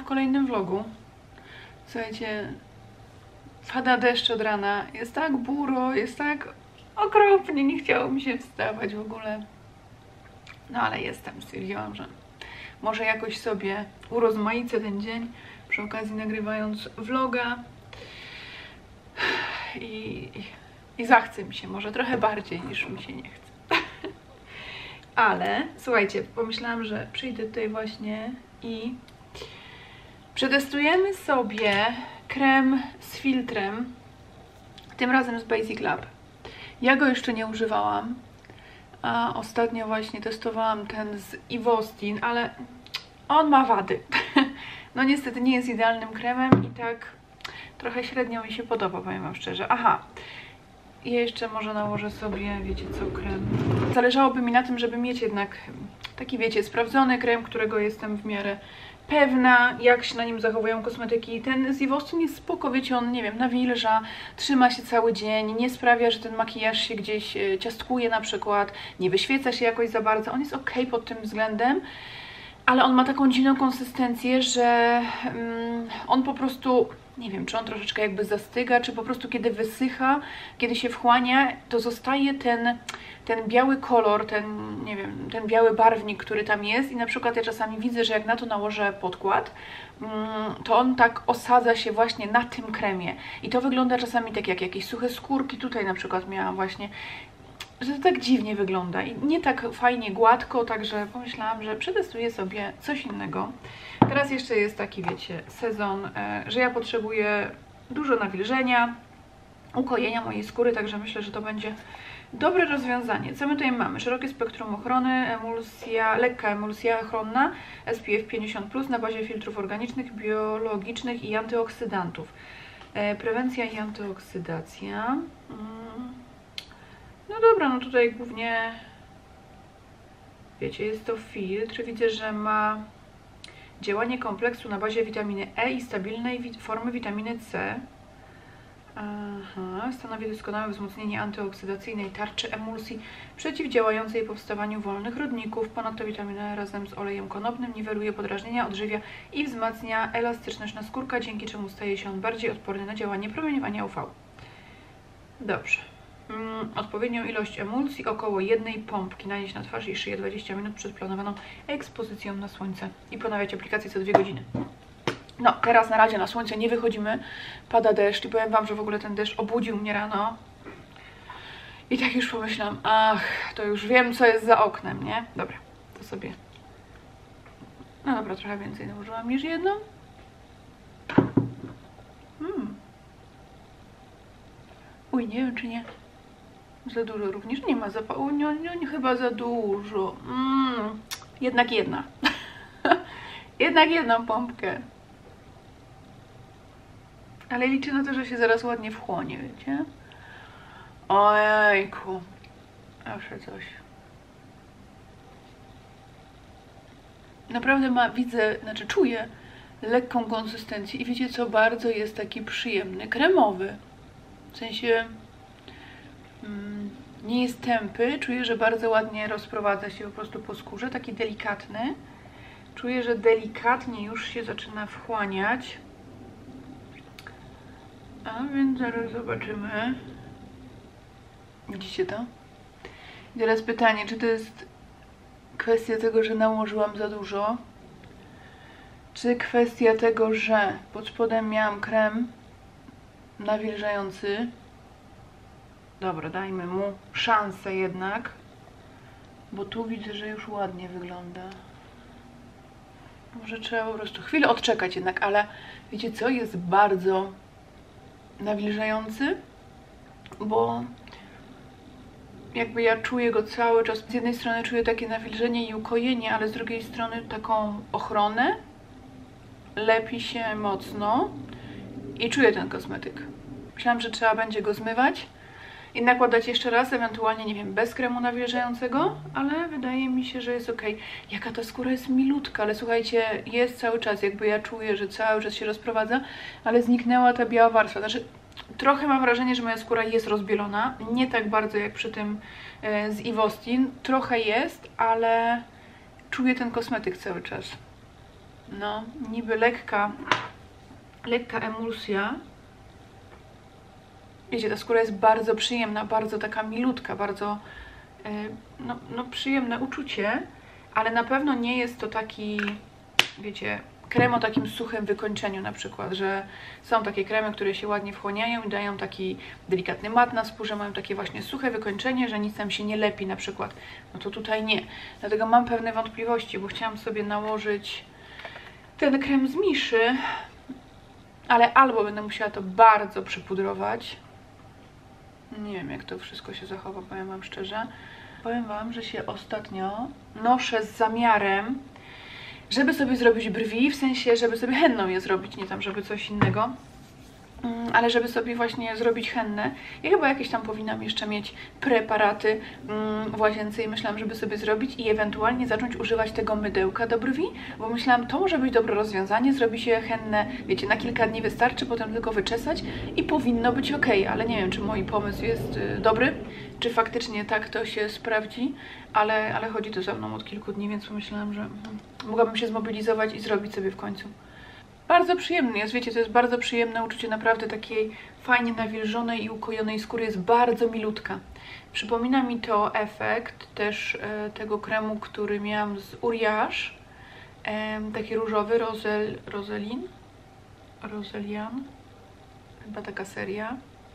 kolejnym vlogu. Słuchajcie, pada deszcz od rana, jest tak buro, jest tak okropnie, nie chciało mi się wstawać w ogóle. No ale jestem, stwierdziłam, że może jakoś sobie urozmaicę ten dzień, przy okazji nagrywając vloga i zachce mi się może trochę bardziej niż mi się nie chce. Ale słuchajcie, pomyślałam, że przyjdę tutaj właśnie i przetestujemy sobie krem z filtrem, tym razem z Basic Lab. Ja go jeszcze nie używałam, a ostatnio właśnie testowałam ten z Ivostin, ale on ma wady. No niestety nie jest idealnym kremem i tak trochę średnio mi się podoba, powiem wam szczerze. Aha, i jeszcze może nałożę sobie, wiecie co, krem. Zależałoby mi na tym, żeby mieć jednak taki, wiecie, sprawdzony krem, którego jestem w miarę pewna, jak się na nim zachowują kosmetyki. Ten z Ivostin jest spoko, wiecie, on, nie wiem, nawilża, trzyma się cały dzień, nie sprawia, że ten makijaż się gdzieś ciastkuje na przykład, nie wyświeca się jakoś za bardzo. On jest ok pod tym względem, ale on ma taką dziwną konsystencję, że on po prostu, nie wiem, czy on troszeczkę jakby zastyga, czy po prostu kiedy wysycha, kiedy się wchłania, to zostaje ten biały kolor, nie wiem, ten biały barwnik, który tam jest i na przykład ja czasami widzę, że jak na to nałożę podkład, to on tak osadza się właśnie na tym kremie i to wygląda czasami tak jak jakieś suche skórki, tutaj na przykład miałam właśnie, że to tak dziwnie wygląda i nie tak fajnie gładko, także pomyślałam, że przetestuję sobie coś innego. Teraz jeszcze jest taki, wiecie, sezon, że ja potrzebuję dużo nawilżenia, ukojenia mojej skóry, także myślę, że to będzie dobre rozwiązanie. Co my tutaj mamy? Szerokie spektrum ochrony, lekka emulsja ochronna SPF 50+, na bazie filtrów organicznych, biologicznych i antyoksydantów. Prewencja i antyoksydacja. No dobra, no tutaj głównie, wiecie, jest to filtr. Widzę, że ma działanie kompleksu na bazie witaminy E i stabilnej formy witaminy C. Aha, stanowi doskonałe wzmocnienie antyoksydacyjnej tarczy emulsji przeciwdziałającej powstawaniu wolnych rodników. Ponadto witamina E razem z olejem konopnym niweluje podrażnienia, odżywia i wzmacnia elastyczność naskórka, dzięki czemu staje się on bardziej odporny na działanie promieniowania UV. Dobrze. Odpowiednią ilość emulsji, około 1 pompki, nanieść na twarz i szyję 20 minut przed planowaną ekspozycją na słońce i ponawiać aplikację co 2 godziny. No, teraz na razie na słońce nie wychodzimy, pada deszcz i powiem wam, że w ogóle ten deszcz obudził mnie rano i tak już pomyślałam, ach, to już wiem, co jest za oknem, nie? Dobra, to sobie, no dobra, trochę więcej nałożyłam niż jedną. Uj, nie wiem, czy nie za dużo również, nie ma zapału, nie, chyba za dużo, jednak jedna. Jednak jedną pompkę. Ale liczę na to, że się zaraz ładnie wchłonie, wiecie? Ojejku. Zawsze coś. Naprawdę czuję lekką konsystencję i wiecie co? Bardzo jest taki przyjemny, kremowy. W sensie nie jest tępy, czuję, że bardzo ładnie rozprowadza się po prostu po skórze, taki delikatny. Czuję, że delikatnie już się zaczyna wchłaniać. A więc zaraz zobaczymy. Widzicie to? I teraz pytanie, czy to jest kwestia tego, że nałożyłam za dużo? Czy kwestia tego, że pod spodem miałam krem nawilżający? Dobra, dajmy mu szansę jednak. Bo tu widzę, że już ładnie wygląda. Może trzeba po prostu chwilę odczekać jednak, ale wiecie co? Jest bardzo nawilżający, bo jakby ja czuję go cały czas. Z jednej strony czuję takie nawilżenie i ukojenie, ale z drugiej strony taką ochronę. Lepi się mocno i czuję ten kosmetyk. Myślałam, że trzeba będzie go zmywać i nakładać jeszcze raz, ewentualnie, nie wiem, bez kremu nawilżającego, ale wydaje mi się, że jest ok. Jaka ta skóra jest milutka, ale słuchajcie, jest cały czas, jakby ja czuję, że cały czas się rozprowadza, ale zniknęła ta biała warstwa. Znaczy, trochę mam wrażenie, że moja skóra jest rozbielona, nie tak bardzo jak przy tym z Ivostin, trochę jest, ale czuję ten kosmetyk cały czas. no, niby lekka emulsja. Wiecie, ta skóra jest bardzo przyjemna, bardzo taka milutka, bardzo no przyjemne uczucie, ale na pewno nie jest to taki, wiecie, krem o takim suchym wykończeniu na przykład, że są takie kremy, które się ładnie wchłaniają i dają taki delikatny mat na skórze, mają takie właśnie suche wykończenie, że nic tam się nie lepi na przykład. No to tutaj nie. Dlatego mam pewne wątpliwości, bo chciałam sobie nałożyć ten krem z Miszy, ale albo będę musiała to bardzo przypudrować. Nie wiem, jak to wszystko się zachowa, powiem wam szczerze. Powiem wam, że się ostatnio noszę z zamiarem, żeby sobie zrobić brwi, w sensie, żeby sobie henną je zrobić, nie tam, żeby coś innego, ale żeby sobie właśnie zrobić hennę. Ja chyba jakieś tam powinnam jeszcze mieć preparaty w łazience i myślałam, żeby sobie zrobić i ewentualnie zacząć używać tego mydełka do brwi, bo myślałam, to może być dobre rozwiązanie, zrobi się hennę, wiecie, na kilka dni wystarczy, potem tylko wyczesać i powinno być ok, ale nie wiem, czy mój pomysł jest dobry, czy faktycznie tak to się sprawdzi, ale chodzi to ze mną od kilku dni, więc pomyślałam, że mogłabym się zmobilizować i zrobić sobie w końcu. Bardzo przyjemny jest, wiecie, to jest bardzo przyjemne uczucie naprawdę takiej fajnie nawilżonej i ukojonej skóry, jest bardzo milutka. Przypomina mi to efekt też tego kremu, który miałam z Uriage, taki różowy, Roselian, chyba taka seria.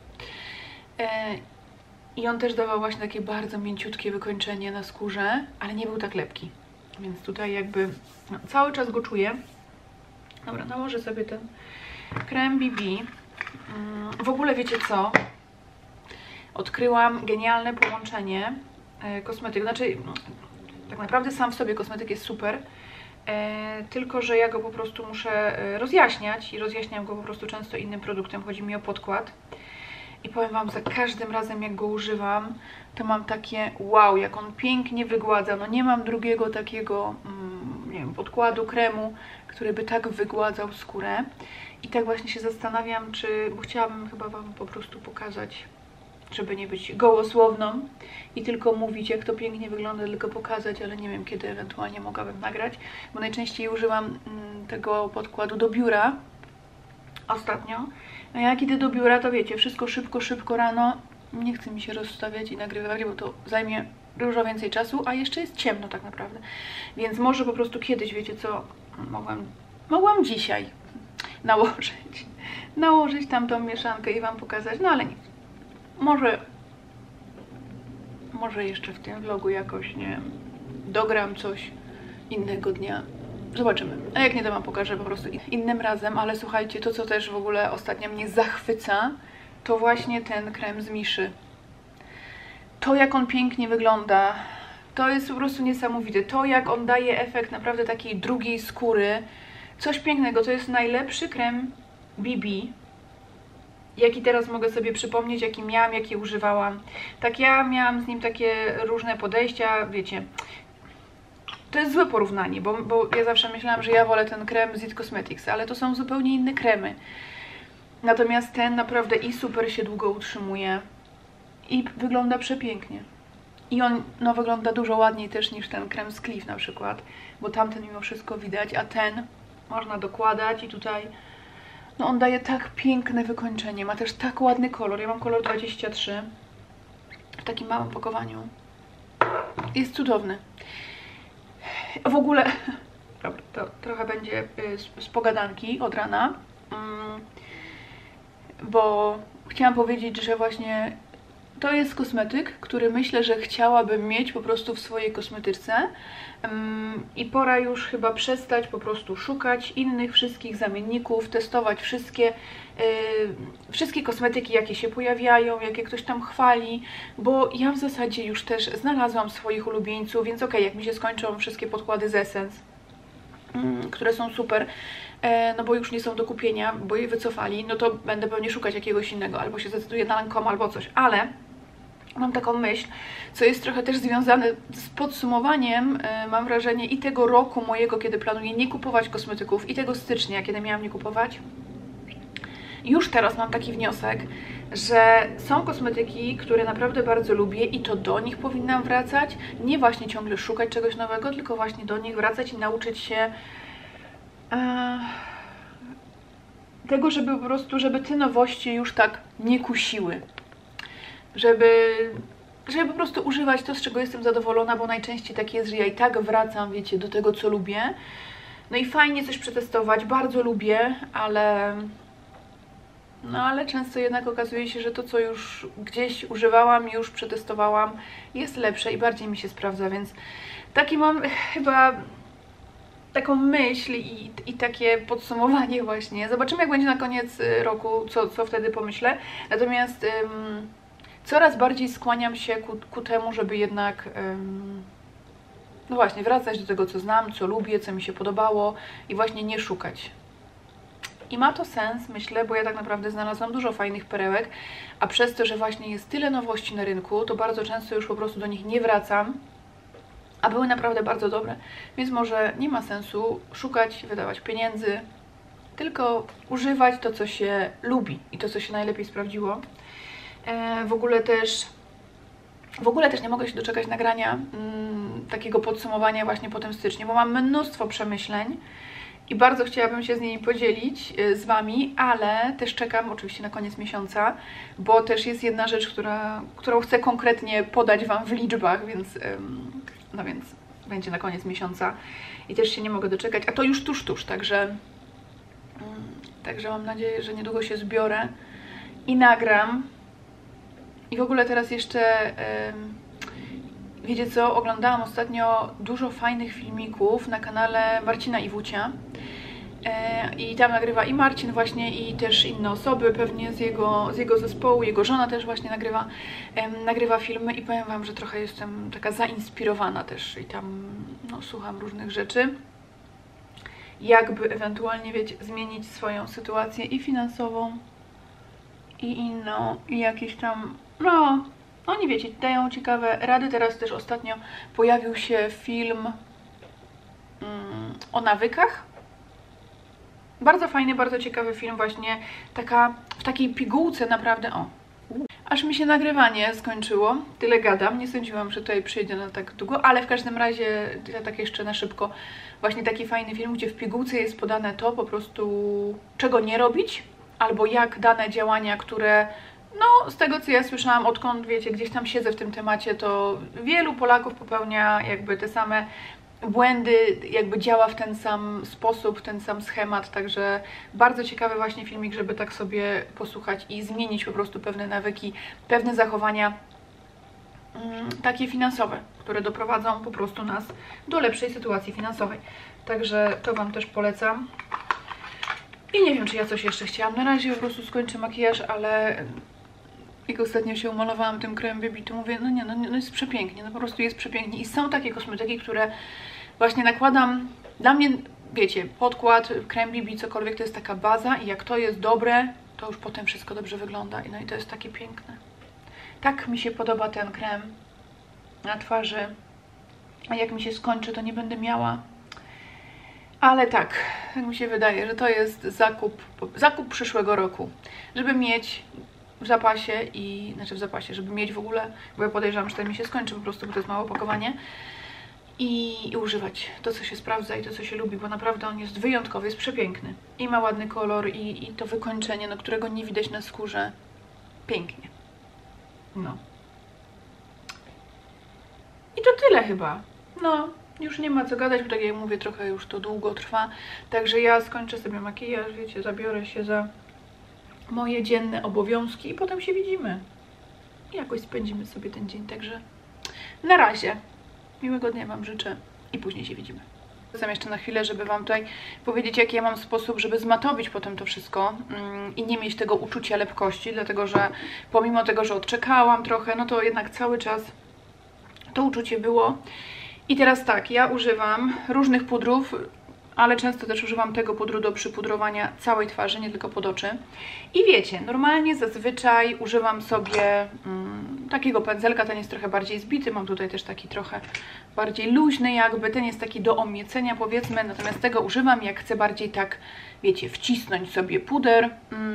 I on też dawał właśnie takie bardzo mięciutkie wykończenie na skórze, ale nie był tak lepki. Więc tutaj jakby no, cały czas go czuję. Dobra, nałożę sobie ten krem BB. W ogóle wiecie co? Odkryłam genialne połączenie kosmetyk. Znaczy, tak naprawdę sam w sobie kosmetyk jest super, tylko że ja go po prostu muszę rozjaśniać i rozjaśniam go po prostu często innym produktem. Chodzi mi o podkład. I powiem wam, za każdym razem jak go używam, to mam takie wow, jak on pięknie wygładza. No nie mam drugiego takiego, nie wiem, podkładu, kremu, który by tak wygładzał skórę. I tak właśnie się zastanawiam, bo chciałabym chyba wam po prostu pokazać, żeby nie być gołosłowną i tylko mówić, jak to pięknie wygląda, tylko pokazać, ale nie wiem, kiedy ewentualnie mogłabym nagrać, bo najczęściej używam tego podkładu do biura ostatnio. No jak idę do biura, to wiecie, wszystko szybko rano, nie chce mi się rozstawiać i nagrywać, bo to zajmie dużo więcej czasu, a jeszcze jest ciemno tak naprawdę. Więc może po prostu kiedyś, wiecie co, mogłam dzisiaj nałożyć tamtą mieszankę i wam pokazać, no ale nic. Może jeszcze w tym vlogu jakoś, nie wiem, dogram coś innego dnia. Zobaczymy. A jak nie, to wam pokażę po prostu innym razem, ale słuchajcie, to co też w ogóle ostatnio mnie zachwyca, to właśnie ten krem z Miszy. To jak on pięknie wygląda, to jest po prostu niesamowite. To jak on daje efekt naprawdę takiej drugiej skóry, coś pięknego. To jest najlepszy krem BB, jaki teraz mogę sobie przypomnieć, jaki miałam, jaki używałam. Tak ja miałam z nim takie różne podejścia, wiecie. To jest złe porównanie, bo ja zawsze myślałam, że ja wolę ten krem z It Cosmetics, ale to są zupełnie inne kremy. Natomiast ten naprawdę i super się długo utrzymuje i wygląda przepięknie. I on no, wygląda dużo ładniej też niż ten krem z Cliff na przykład, bo tamten mimo wszystko widać, a ten można dokładać i tutaj no on daje tak piękne wykończenie, ma też tak ładny kolor. Ja mam kolor 23 w takim małym pakowaniu. Jest cudowny. W ogóle, dobra, to trochę będzie z pogadanki od rana, bo chciałam powiedzieć, że właśnie to jest kosmetyk, który myślę, że chciałabym mieć po prostu w swojej kosmetyczce i pora już chyba przestać po prostu szukać innych wszystkich zamienników, testować wszystkie kosmetyki, jakie się pojawiają, jakie ktoś tam chwali, bo ja w zasadzie już też znalazłam swoich ulubieńców, więc okej, jak mi się skończą wszystkie podkłady z Essence, które są super, no bo już nie są do kupienia, bo je wycofali, no to będę pewnie szukać jakiegoś innego, albo się zdecyduję na Lancome, albo coś, ale mam taką myśl, co jest trochę też związane z podsumowaniem, mam wrażenie, i tego roku mojego, kiedy planuję nie kupować kosmetyków, i tego stycznia, kiedy miałam nie kupować. Już teraz mam taki wniosek, że są kosmetyki, które naprawdę bardzo lubię i to do nich powinnam wracać, nie właśnie ciągle szukać czegoś nowego, tylko właśnie do nich wracać i nauczyć się tego, żeby po prostu, żeby te nowości już tak nie kusiły. Żeby po prostu używać to, z czego jestem zadowolona, bo najczęściej tak jest, że ja i tak wracam, wiecie, do tego, co lubię. No i fajnie coś przetestować, bardzo lubię, ale często jednak okazuje się, że to, co już gdzieś używałam, już przetestowałam, jest lepsze i bardziej mi się sprawdza, więc taki mam chyba taką myśl i takie podsumowanie właśnie. Zobaczymy, jak będzie na koniec roku, co wtedy pomyślę. Natomiast coraz bardziej skłaniam się ku temu, żeby jednak no właśnie, wracać do tego, co znam, co lubię, co mi się podobało i właśnie nie szukać. I ma to sens, myślę, bo ja tak naprawdę znalazłam dużo fajnych perełek, a przez to, że właśnie jest tyle nowości na rynku, to bardzo często już po prostu do nich nie wracam, a były naprawdę bardzo dobre. Więc może nie ma sensu szukać, wydawać pieniędzy, tylko używać to, co się lubi i to, co się najlepiej sprawdziło. W ogóle też nie mogę się doczekać nagrania takiego podsumowania właśnie po tym styczniu, bo mam mnóstwo przemyśleń i bardzo chciałabym się z nimi podzielić z Wami, ale też czekam oczywiście na koniec miesiąca, bo też jest jedna rzecz, którą chcę konkretnie podać Wam w liczbach, więc no więc będzie na koniec miesiąca i też się nie mogę doczekać, a to już tuż, także mam nadzieję, że niedługo się zbiorę i nagram. I w ogóle teraz jeszcze, wiecie co, oglądałam ostatnio dużo fajnych filmików na kanale Marcina Iwucia. I tam nagrywa i Marcin właśnie, i też inne osoby, pewnie z jego zespołu, jego żona też właśnie nagrywa filmy i powiem Wam, że trochę jestem taka zainspirowana też i tam no, słucham różnych rzeczy. Jakby ewentualnie, wiecie, zmienić swoją sytuację i finansową, i inną, i jakieś tam, no, oni wiecie, dają ciekawe rady. Teraz też ostatnio pojawił się film o nawykach. Bardzo fajny, bardzo ciekawy film właśnie, w takiej pigułce naprawdę, aż mi się nagrywanie skończyło, tyle gadam, nie sądziłam, że tutaj przyjdzie na tak długo, ale w każdym razie, ja tak jeszcze na szybko, właśnie taki fajny film, gdzie w pigułce jest podane to po prostu, czego nie robić, albo jak dane działania, które, no z tego co ja słyszałam, odkąd wiecie, gdzieś tam siedzę w tym temacie, to wielu Polaków popełnia jakby te same błędy, jakby działa w ten sam sposób, ten sam schemat, także bardzo ciekawy właśnie filmik, żeby tak sobie posłuchać i zmienić po prostu pewne nawyki, pewne zachowania takie finansowe, które doprowadzą po prostu nas do lepszej sytuacji finansowej. Także to Wam też polecam. I nie wiem, czy ja coś jeszcze chciałam. Na razie po prostu skończę makijaż, ale jak ostatnio się umalowałam tym kremem Baby, to mówię, no nie, no jest przepięknie, no po prostu jest przepięknie. I są takie kosmetyki, które właśnie nakładam, dla mnie, wiecie, podkład, krem BB, cokolwiek, to jest taka baza i jak to jest dobre, to już potem wszystko dobrze wygląda. No i to jest takie piękne. Tak mi się podoba ten krem na twarzy, a jak mi się skończy, to nie będę miała. Ale tak mi się wydaje, że to jest zakup przyszłego roku, żeby mieć w zapasie żeby mieć w ogóle, bo ja podejrzewam, że to mi się skończy po prostu, bo to jest małe opakowanie i używać to, co się sprawdza i to, co się lubi, bo naprawdę on jest wyjątkowy, jest przepiękny i ma ładny kolor i to wykończenie, no, którego nie widać na skórze, pięknie. No. I to tyle chyba. No, już nie ma co gadać, bo tak jak mówię, trochę już to długo trwa, także ja skończę sobie makijaż, wiecie, zabiorę się za moje dzienne obowiązki i potem się widzimy. I jakoś spędzimy sobie ten dzień, także na razie. Miłego dnia Wam życzę i później się widzimy. Wracam jeszcze na chwilę, żeby Wam tutaj powiedzieć, jaki ja mam sposób, żeby zmatowić potem to wszystko i nie mieć tego uczucia lepkości, dlatego że pomimo tego, że odczekałam trochę, no to jednak cały czas to uczucie było. I teraz tak, ja używam różnych pudrów, ale często też używam tego pudru do przypudrowania całej twarzy, nie tylko pod oczy. I wiecie, normalnie zazwyczaj używam sobie takiego pędzelka, ten jest trochę bardziej zbity, mam tutaj też taki trochę bardziej luźny jakby, ten jest taki do omiecenia powiedzmy, natomiast tego używam jak chcę bardziej tak, wiecie, wcisnąć sobie puder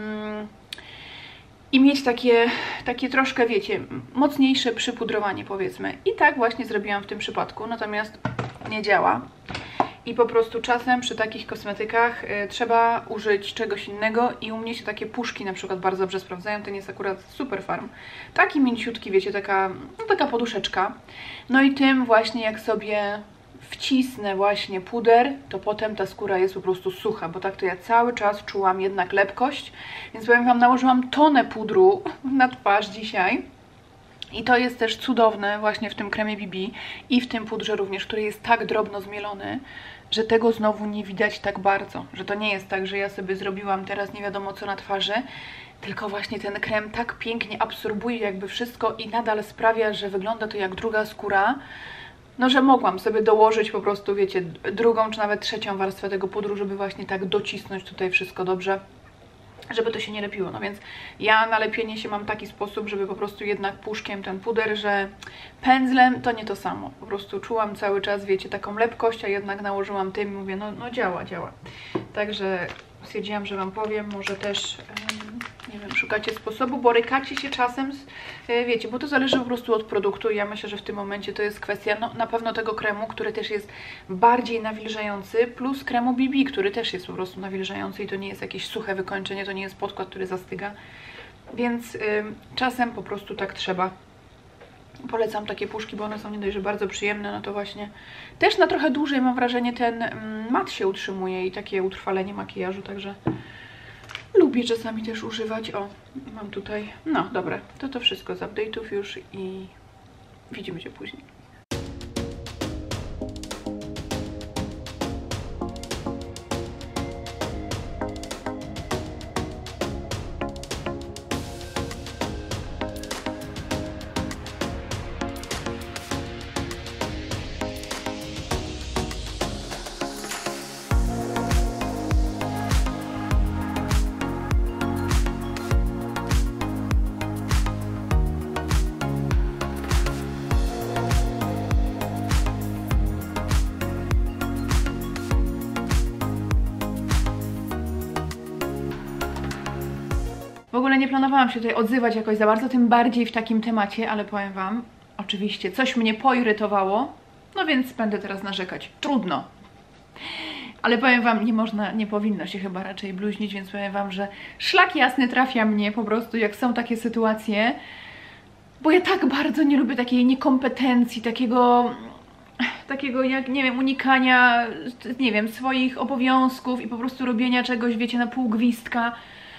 i mieć takie troszkę, wiecie, mocniejsze przypudrowanie powiedzmy. I tak właśnie zrobiłam w tym przypadku, natomiast nie działa. i po prostu czasem przy takich kosmetykach trzeba użyć czegoś innego i u mnie się takie puszki na przykład bardzo dobrze sprawdzają. Ten jest akurat Super Farm. Taki mięciutki, wiecie, taka poduszeczka. No i tym właśnie jak sobie wcisnę właśnie puder, to potem ta skóra jest po prostu sucha, bo tak to ja cały czas czułam jednak lepkość, więc powiem Wam, nałożyłam tonę pudru na twarz dzisiaj. I to jest też cudowne właśnie w tym kremie BB i w tym pudrze również, który jest tak drobno zmielony, że tego znowu nie widać tak bardzo. Że to nie jest tak, że ja sobie zrobiłam teraz nie wiadomo co na twarzy, tylko właśnie ten krem tak pięknie absorbuje jakby wszystko i nadal sprawia, że wygląda to jak druga skóra. No, że mogłam sobie dołożyć po prostu, wiecie, drugą czy nawet trzecią warstwę tego pudru, żeby właśnie tak docisnąć tutaj wszystko dobrze, żeby to się nie lepiło. No więc ja na lepienie się mam taki sposób, żeby po prostu jednak puszkiem ten puder, że pędzlem to nie to samo. Po prostu czułam cały czas, wiecie, taką lepkość, a jednak nałożyłam tym i mówię, no działa. Także stwierdziłam, że Wam powiem, może też, nie wiem, szukacie sposobu, borykacie się czasem, wiecie, bo to zależy po prostu od produktu i ja myślę, że w tym momencie to jest kwestia, no na pewno tego kremu, który też jest bardziej nawilżający, plus kremu BB, który też jest po prostu nawilżający i to nie jest jakieś suche wykończenie, to nie jest podkład, który zastyga, więc czasem po prostu tak trzeba. Polecam takie puszki, bo one są nie dość, że bardzo przyjemne, no to właśnie też na trochę dłużej mam wrażenie ten mat się utrzymuje i takie utrwalenie makijażu, także lubię czasami też używać. O, mam tutaj, no dobra, to wszystko z update'ów już i widzimy się później. W ogóle nie planowałam się tutaj odzywać jakoś za bardzo, tym bardziej w takim temacie, ale powiem Wam, oczywiście coś mnie poirytowało, no więc będę teraz narzekać. Trudno. Ale powiem Wam, nie powinno się chyba raczej bluźnić, więc powiem Wam, że szlak jasny trafia mnie po prostu, jak są takie sytuacje, bo ja tak bardzo nie lubię takiej niekompetencji, takiego jak, nie wiem, unikania, nie wiem, swoich obowiązków i po prostu robienia czegoś, wiecie, na pół gwizdka.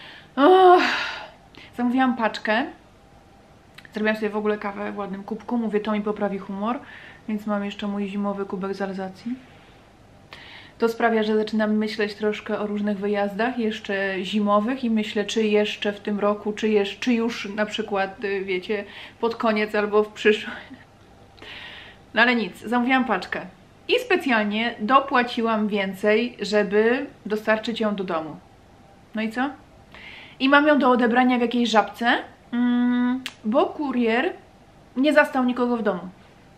Zamówiłam paczkę. Zrobiłam sobie w ogóle kawę w ładnym kubku. Mówię, to mi poprawi humor. Więc mam jeszcze mój zimowy kubek z Alzacji. To sprawia, że zaczynam myśleć troszkę o różnych wyjazdach jeszcze zimowych i myślę, czy jeszcze w tym roku, czy już na przykład, wiecie, pod koniec albo w przyszłym. No ale nic, zamówiłam paczkę. I specjalnie dopłaciłam więcej, żeby dostarczyć ją do domu. No i co? I mam ją do odebrania w jakiejś Żabce, bo kurier nie zastał nikogo w domu.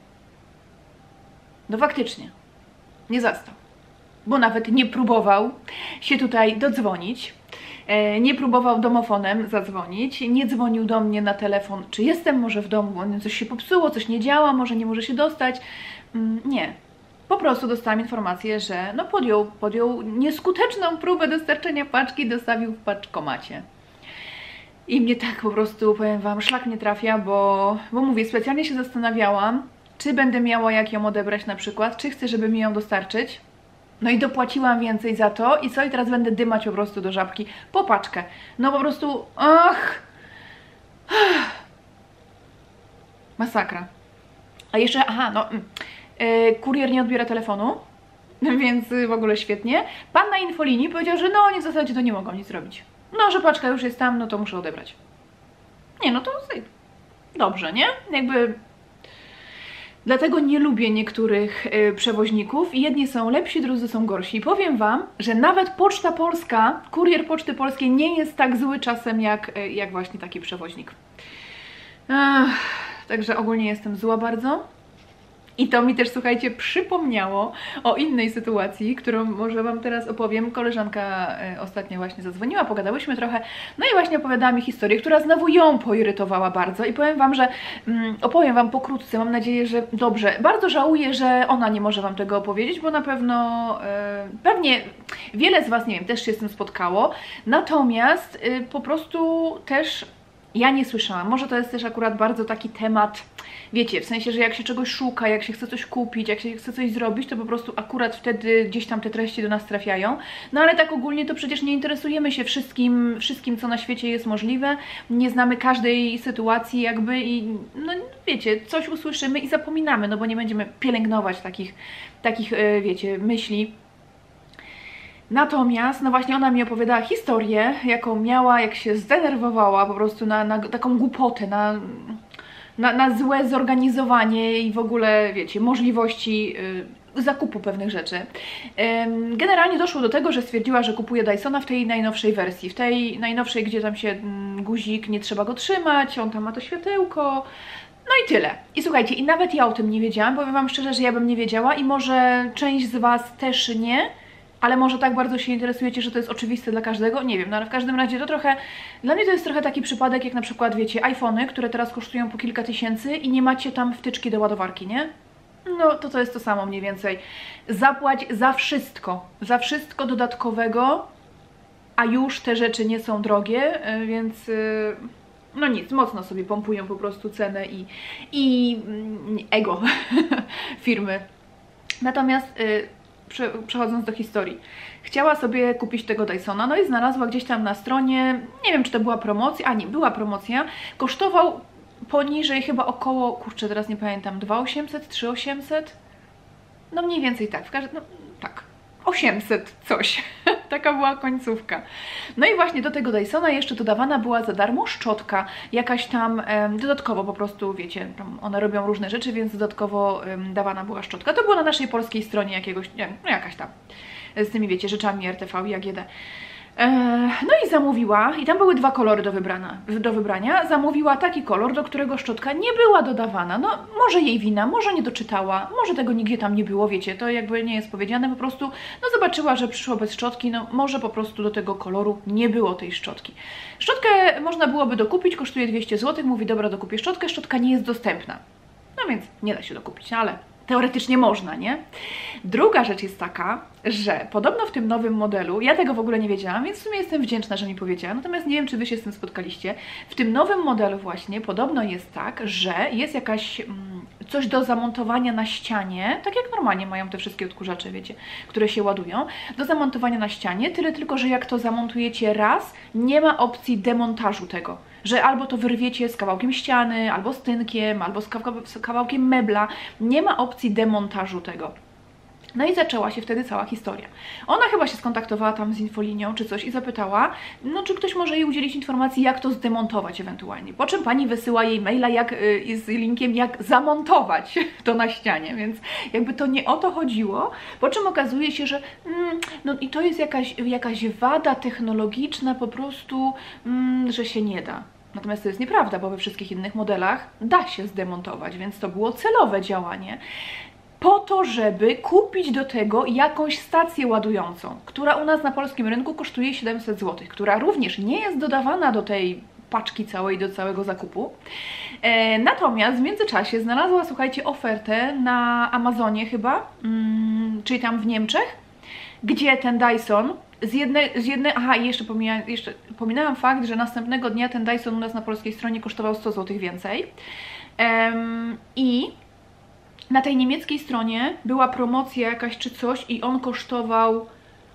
No faktycznie, nie zastał. Bo nawet nie próbował się tutaj dodzwonić, nie próbował domofonem zadzwonić, nie dzwonił do mnie na telefon, czy jestem może w domu, bo coś się popsuło, coś nie działa, może nie może się dostać. Nie. Po prostu dostałam informację, że no podjął nieskuteczną próbę dostarczenia paczki, dostawił w paczkomacie. I mnie tak po prostu, powiem Wam, szlak nie trafia, bo mówię, specjalnie się zastanawiałam, czy będę miała jak ją odebrać na przykład, czy chcę, żeby mi ją dostarczyć. No i dopłaciłam więcej za to i co? I teraz będę dymać po prostu do Żabki po paczkę. No po prostu, masakra. A jeszcze, kurier nie odbiera telefonu, więc w ogóle świetnie. Pan na infolinii powiedział, że no w zasadzie to nie mogą nic zrobić. No, że paczka już jest tam, no to muszę odebrać. Nie, no to dobrze, nie? Jakby... Dlatego nie lubię niektórych przewoźników. Jedni są lepsi, drudzy są gorsi. I powiem Wam, że nawet Poczta Polska, kurier Poczty Polskiej nie jest tak zły czasem jak właśnie taki przewoźnik. Także ogólnie jestem zła bardzo. I to mi też, słuchajcie, przypomniało o innej sytuacji, którą może Wam teraz opowiem. Koleżanka ostatnio właśnie zadzwoniła, pogadałyśmy trochę, no i właśnie opowiadała mi historię, która znowu ją poirytowała bardzo i powiem Wam, że opowiem Wam pokrótce, mam nadzieję, że dobrze. Bardzo żałuję, że ona nie może Wam tego opowiedzieć, bo na pewno, pewnie wiele z Was, nie wiem, też się z tym spotkało, natomiast po prostu też ja nie słyszałam. Może to jest też akurat bardzo taki temat, wiecie, w sensie, że jak się czegoś szuka, jak się chce coś kupić, jak się chce coś zrobić, to po prostu akurat wtedy gdzieś tam te treści do nas trafiają. No ale tak ogólnie to przecież nie interesujemy się wszystkim, co na świecie jest możliwe. Nie znamy każdej sytuacji jakby i, no wiecie, coś usłyszymy i zapominamy, no bo nie będziemy pielęgnować takich wiecie, myśli. Natomiast, no właśnie ona mi opowiadała historię, jaką miała, jak się zdenerwowała po prostu na taką głupotę, na złe zorganizowanie i w ogóle, wiecie, możliwości zakupu pewnych rzeczy. Generalnie doszło do tego, że stwierdziła, że kupuje Dysona w tej najnowszej wersji, w tej najnowszej, gdzie tam się guzik, nie trzeba go trzymać, on tam ma to światełko, no i tyle. I słuchajcie, i nawet ja o tym nie wiedziałam, powiem Wam szczerze, że ja bym nie wiedziała i może część z Was też nie, ale może tak bardzo się interesujecie, że to jest oczywiste dla każdego? Nie wiem, no ale w każdym razie to trochę... Dla mnie to jest trochę taki przypadek, jak na przykład, wiecie, iPhony, które teraz kosztują po kilka tysięcy i nie macie tam wtyczki do ładowarki, nie? No to jest to samo mniej więcej. Zapłać za wszystko dodatkowego, a już te rzeczy nie są drogie, więc... No nic, mocno sobie pompują po prostu cenę i ego firmy. Natomiast... Przechodząc do historii. Chciała sobie kupić tego Dysona, no i znalazła gdzieś tam na stronie, nie wiem czy to była promocja, a nie, była promocja, kosztował poniżej chyba około, kurczę teraz nie pamiętam, 2800, 3800? No mniej więcej tak, no tak, 800 coś, taka była końcówka. No i właśnie do tego Dysona jeszcze dodawana była za darmo szczotka, jakaś tam dodatkowo po prostu, wiecie, tam one robią różne rzeczy, więc dodatkowo dawana była szczotka. To było na naszej polskiej stronie jakiegoś, nie wiem, no jakaś tam, z tymi, wiecie, rzeczami RTV i AGD. No i zamówiła, i tam były dwa kolory do wybrania, zamówiła taki kolor, do którego szczotka nie była dodawana. No może jej wina, może nie doczytała, może tego nigdzie tam nie było, wiecie, to jakby nie jest powiedziane, po prostu, no zobaczyła, że przyszło bez szczotki, no może po prostu do tego koloru nie było tej szczotki. Szczotkę można byłoby dokupić, kosztuje 200 zł, mówi dobra, dokupię szczotkę, szczotka nie jest dostępna. No więc nie da się dokupić, no ale... Teoretycznie można, nie? Druga rzecz jest taka, że podobno w tym nowym modelu, ja tego w ogóle nie wiedziałam, więc w sumie jestem wdzięczna, że mi powiedziała, natomiast nie wiem, czy Wy się z tym spotkaliście. W tym nowym modelu właśnie podobno jest tak, że jest jakaś coś do zamontowania na ścianie, tak jak normalnie mają te wszystkie odkurzacze, wiecie, które się ładują, do zamontowania na ścianie, tyle tylko, że jak to zamontujecie raz, nie ma opcji demontażu tego. Że albo to wyrwiecie z kawałkiem ściany, albo z tynkiem, albo z kawałkiem mebla. Nie ma opcji demontażu tego. No i zaczęła się wtedy cała historia. Ona chyba się skontaktowała tam z infolinią czy coś i zapytała, no czy ktoś może jej udzielić informacji, jak to zdemontować ewentualnie. Po czym pani wysyła jej maila z linkiem, jak zamontować to na ścianie, więc jakby to nie o to chodziło. Po czym okazuje się, że no i to jest jakaś wada technologiczna po prostu, że się nie da. Natomiast to jest nieprawda, bo we wszystkich innych modelach da się zdemontować, więc to było celowe działanie. Po to, żeby kupić do tego jakąś stację ładującą, która u nas na polskim rynku kosztuje 700 zł, która również nie jest dodawana do tej paczki całej, do całego zakupu. Natomiast w międzyczasie znalazła, słuchajcie, ofertę na Amazonie chyba, czyli tam w Niemczech, gdzie ten Dyson aha, i jeszcze pominęłam fakt, że następnego dnia ten Dyson u nas na polskiej stronie kosztował 100 zł więcej. I na tej niemieckiej stronie była promocja jakaś czy coś i on kosztował,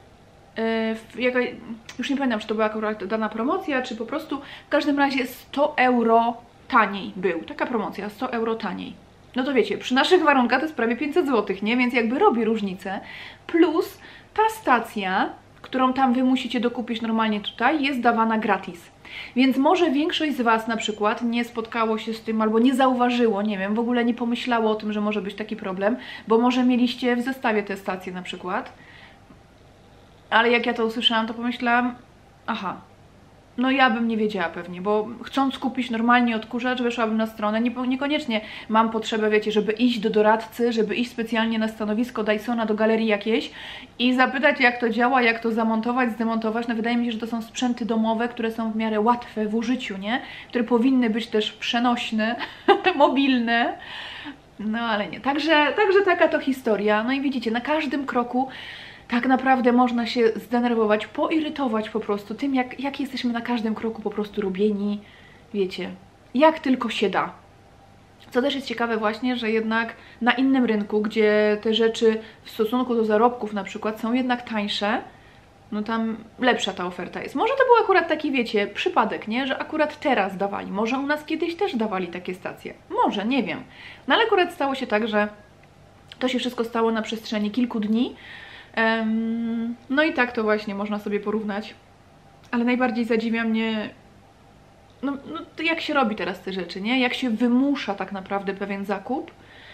już nie pamiętam, czy to była akurat dana promocja, czy po prostu, w każdym razie 100 euro taniej był. Taka promocja, 100 euro taniej. No to wiecie, przy naszych warunkach to jest prawie 500 zł, nie? Więc jakby robi różnicę. Plus ta stacja, którą tam Wy musicie dokupić normalnie tutaj, jest dawana gratis. Więc może większość z Was na przykład nie spotkało się z tym albo nie zauważyło, nie wiem, w ogóle nie pomyślało o tym, że może być taki problem, bo może mieliście w zestawie te stacje na przykład. Ale jak ja to usłyszałam, to pomyślałam, aha, no ja bym nie wiedziała pewnie, bo chcąc kupić normalnie odkurzacz, weszłabym na stronę, niekoniecznie mam potrzebę, wiecie, żeby iść do doradcy, żeby iść specjalnie na stanowisko Dysona, do galerii jakiejś i zapytać, jak to działa, jak to zamontować, zdemontować. No wydaje mi się, że to są sprzęty domowe, które są w miarę łatwe w użyciu, nie? Które powinny być też przenośne, mobilne, no ale nie. Także taka to historia. No i widzicie, na każdym kroku tak naprawdę można się zdenerwować, poirytować po prostu tym, jak jesteśmy na każdym kroku po prostu robieni, wiecie, jak tylko się da. Co też jest ciekawe właśnie, że jednak na innym rynku, gdzie te rzeczy w stosunku do zarobków na przykład są jednak tańsze, no tam lepsza ta oferta jest. Może to był akurat taki, wiecie, przypadek, nie? Że akurat teraz dawali. Może u nas kiedyś też dawali takie stacje. Może, nie wiem. No ale akurat stało się tak, że to się wszystko stało na przestrzeni kilku dni. No i tak to właśnie można sobie porównać. Ale najbardziej zadziwia mnie, no to jak się robi teraz te rzeczy, nie? Jak się wymusza tak naprawdę pewien zakup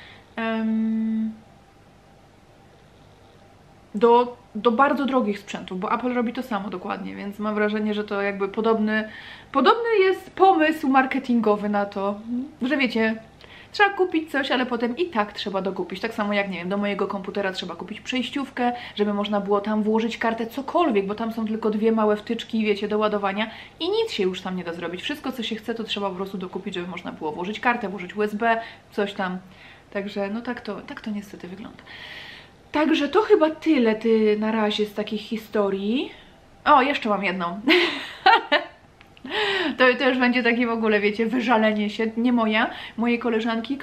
do bardzo drogich sprzętów, bo Apple robi to samo dokładnie, więc mam wrażenie, że to jakby podobny jest pomysł marketingowy na to, że wiecie, trzeba kupić coś, ale potem i tak trzeba dokupić. Tak samo jak, nie wiem, do mojego komputera trzeba kupić przejściówkę, żeby można było tam włożyć kartę, cokolwiek, bo tam są tylko dwie małe wtyczki, wiecie, do ładowania i nic się już tam nie da zrobić. Wszystko, co się chce, to trzeba po prostu dokupić, żeby można było włożyć kartę, włożyć USB, coś tam. Także, no tak to niestety wygląda. Także to chyba tyle na razie z takich historii. O, jeszcze mam jedną. To już będzie takie w ogóle, wiecie, wyżalenie się, nie mojej koleżanki,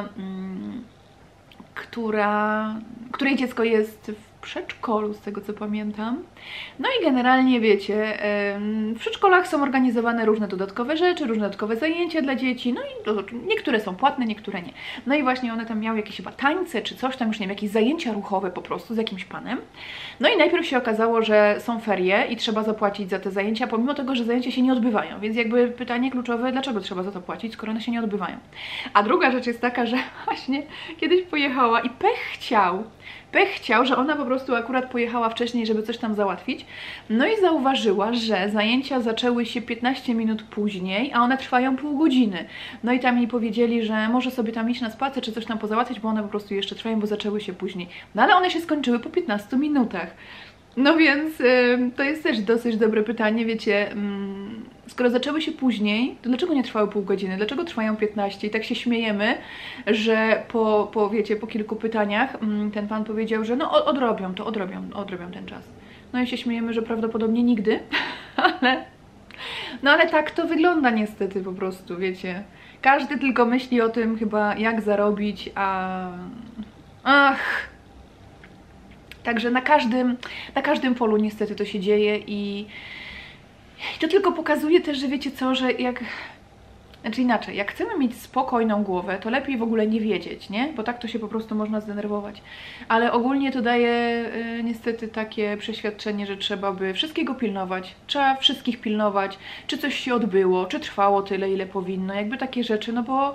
której dziecko jest w przedszkolu, z tego co pamiętam. No i generalnie, wiecie, w przedszkolach są organizowane różne dodatkowe rzeczy, różne dodatkowe zajęcia dla dzieci, no i niektóre są płatne, niektóre nie. No i właśnie one tam miały jakieś chyba tańce, czy coś tam, już nie wiem, jakieś zajęcia ruchowe po prostu z jakimś panem. No i najpierw się okazało, że są ferie i trzeba zapłacić za te zajęcia, pomimo tego, że zajęcia się nie odbywają, więc jakby pytanie kluczowe, dlaczego trzeba za to płacić, skoro one się nie odbywają. A druga rzecz jest taka, że właśnie kiedyś pojechała i pech chciał, że ona po prostu akurat pojechała wcześniej, żeby coś tam załatwić. No i zauważyła, że zajęcia zaczęły się 15 minut później, a one trwają pół godziny. No i tam jej powiedzieli, że może sobie tam iść na spacer, czy coś tam pozałatwiać, bo one po prostu jeszcze trwają, bo zaczęły się później. No ale one się skończyły po 15 minutach. No więc to jest też dosyć dobre pytanie, wiecie, skoro zaczęły się później, to dlaczego nie trwały pół godziny, dlaczego trwają 15? I tak się śmiejemy, że wiecie, po kilku pytaniach ten pan powiedział, że no odrobią ten czas. No i się śmiejemy, że prawdopodobnie nigdy, ale tak to wygląda niestety po prostu, wiecie. Każdy tylko myśli o tym chyba, jak zarobić, Także na każdym polu niestety to się dzieje i to tylko pokazuje też, że wiecie co, że znaczy inaczej, jak chcemy mieć spokojną głowę, to lepiej w ogóle nie wiedzieć, nie? Bo tak to się po prostu można zdenerwować. Ale ogólnie to daje niestety takie przeświadczenie, że trzeba by wszystkiego pilnować, trzeba wszystkich pilnować, czy coś się odbyło, czy trwało tyle, ile powinno, jakby takie rzeczy, no bo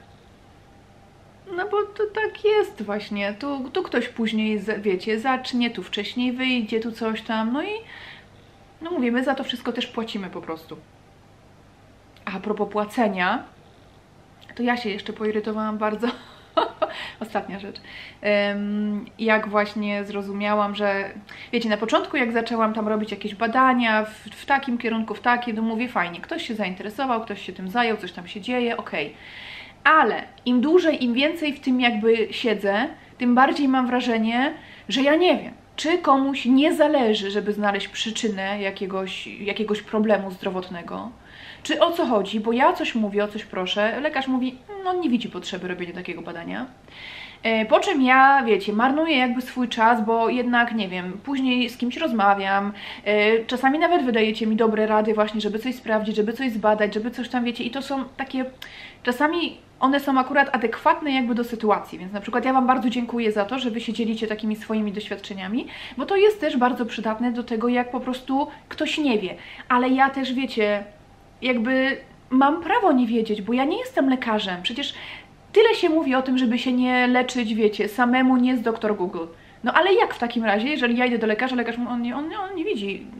to tak jest właśnie, tu ktoś później, wiecie, zacznie, tu wcześniej wyjdzie, tu coś tam, no i no mówię, my za to wszystko też płacimy po prostu. A propos płacenia, to ja się jeszcze poirytowałam bardzo. Ostatnia rzecz. Jak właśnie zrozumiałam, że wiecie, na początku jak zaczęłam tam robić jakieś badania w takim kierunku, to mówię fajnie, ktoś się zainteresował, ktoś się tym zajął, coś tam się dzieje, okej. Ale im dłużej, im więcej w tym jakby siedzę, tym bardziej mam wrażenie, że ja nie wiem, czy komuś nie zależy, żeby znaleźć przyczynę jakiegoś problemu zdrowotnego, czy o co chodzi, bo ja coś mówię, o coś proszę, lekarz mówi, no nie widzi potrzeby robienia takiego badania. Po czym ja, wiecie, marnuję jakby swój czas, bo jednak, nie wiem, później z kimś rozmawiam, czasami nawet wydajecie mi dobre rady właśnie, żeby coś sprawdzić, żeby coś zbadać, żeby coś tam, wiecie, i to są takie, czasami one są akurat adekwatne jakby do sytuacji, więc na przykład ja Wam bardzo dziękuję za to, że Wy się dzielicie takimi swoimi doświadczeniami, bo to jest też bardzo przydatne do tego, jak po prostu ktoś nie wie, ale ja też, wiecie, jakby mam prawo nie wiedzieć, bo ja nie jestem lekarzem, przecież tyle się mówi o tym, żeby się nie leczyć, wiecie, samemu, nie z doktor Google. No ale jak w takim razie, jeżeli ja idę do lekarza, lekarz on nie widzi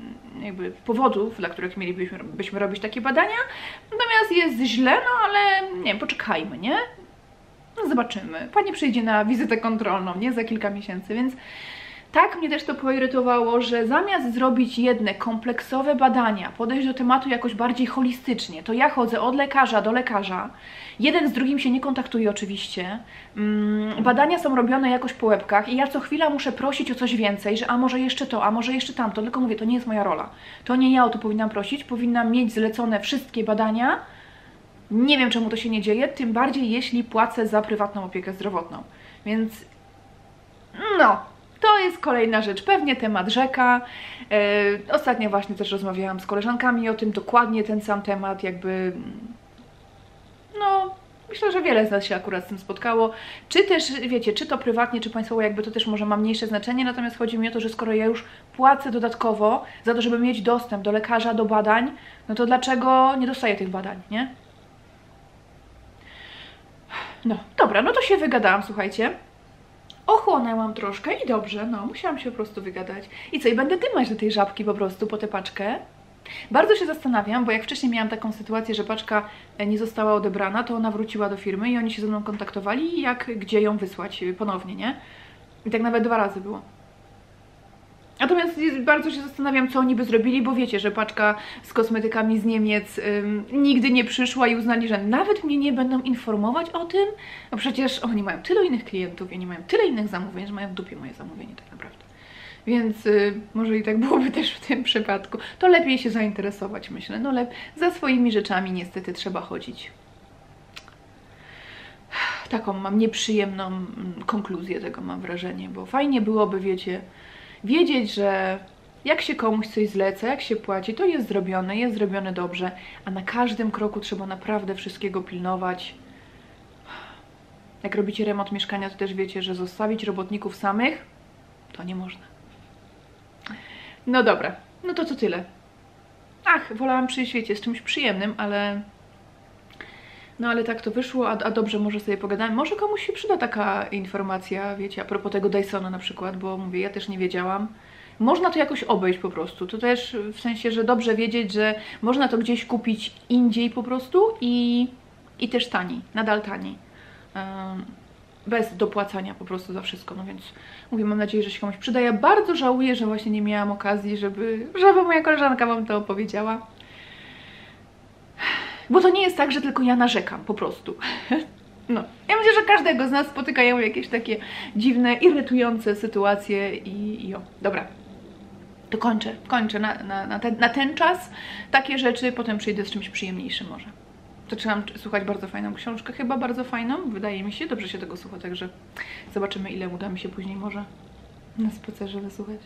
jakby powodów, dla których mielibyśmy robić takie badania. Natomiast jest źle, no ale nie wiem, poczekajmy, nie? No zobaczymy. Pani przyjdzie na wizytę kontrolną, nie? Za kilka miesięcy, więc tak mnie też to poirytowało, że zamiast zrobić jedne kompleksowe badania, podejść do tematu jakoś bardziej holistycznie, to ja chodzę od lekarza do lekarza, jeden z drugim się nie kontaktuje oczywiście, badania są robione jakoś po łebkach i ja co chwila muszę prosić o coś więcej, że a może jeszcze to, a może jeszcze tamto, tylko mówię, to nie jest moja rola. To nie ja o to powinnam prosić, powinnam mieć zlecone wszystkie badania. Nie wiem, czemu to się nie dzieje, tym bardziej jeśli płacę za prywatną opiekę zdrowotną. Więc no, to jest kolejna rzecz, pewnie temat rzeka. Ostatnio właśnie też rozmawiałam z koleżankami o tym, dokładnie ten sam temat, jakby no, myślę, że wiele z nas się akurat z tym spotkało. Czy też, wiecie, czy to prywatnie, czy państwowo, jakby to też może ma mniejsze znaczenie, natomiast chodzi mi o to, że skoro ja już płacę dodatkowo za to, żeby mieć dostęp do lekarza, do badań, no to dlaczego nie dostaję tych badań, nie? No, dobra, no to się wygadałam, słuchajcie. Ochłonęłam troszkę i dobrze, no, musiałam się po prostu wygadać. I co, i będę dymać do tej żabki po prostu, po tę paczkę. Bardzo się zastanawiam, bo jak wcześniej miałam taką sytuację, że paczka nie została odebrana, to ona wróciła do firmy i oni się ze mną kontaktowali, gdzie ją wysłać ponownie, nie? I tak nawet 2 razy było. Natomiast bardzo się zastanawiam, co oni by zrobili, bo wiecie, że paczka z kosmetykami z Niemiec nigdy nie przyszła i uznali, że nawet mnie nie będą informować o tym. No przecież oni mają tyle innych klientów i oni mają tyle innych zamówień, że mają w dupie moje zamówienie tak naprawdę. Więc może i tak byłoby też w tym przypadku. To lepiej się zainteresować, myślę. No za swoimi rzeczami niestety trzeba chodzić. Taką mam nieprzyjemną konkluzję tego, mam wrażenie, bo fajnie byłoby, wiecie, wiedzieć, że jak się komuś coś zleca, jak się płaci, to jest zrobione dobrze, a na każdym kroku trzeba naprawdę wszystkiego pilnować. Jak robicie remont mieszkania, to też wiecie, że zostawić robotników samych to nie można. No dobra, no to tyle. Ach, wolałam przyjść, wiecie, z czymś przyjemnym, ale no ale tak to wyszło, a dobrze, może sobie pogadamy. Może komuś się przyda taka informacja, wiecie, a propos tego Dysona na przykład, bo mówię, ja też nie wiedziałam. Można to jakoś obejść po prostu, to też w sensie, że dobrze wiedzieć, że można to gdzieś kupić indziej po prostu i też taniej, nadal taniej. Bez dopłacania po prostu za wszystko, no więc mówię, mam nadzieję, że się komuś przyda. Ja bardzo żałuję, że właśnie nie miałam okazji, żeby moja koleżanka wam to opowiedziała. Bo to nie jest tak, że tylko ja narzekam, po prostu. No, ja myślę, że każdego z nas spotykają jakieś takie dziwne, irytujące sytuacje i dobra. To kończę na ten czas takie rzeczy, potem przyjdę z czymś przyjemniejszym może. Zaczęłam słuchać bardzo fajną książkę, chyba bardzo fajną, wydaje mi się, dobrze się tego słucha, także zobaczymy, ile uda mi się później może na spacerze wysłuchać.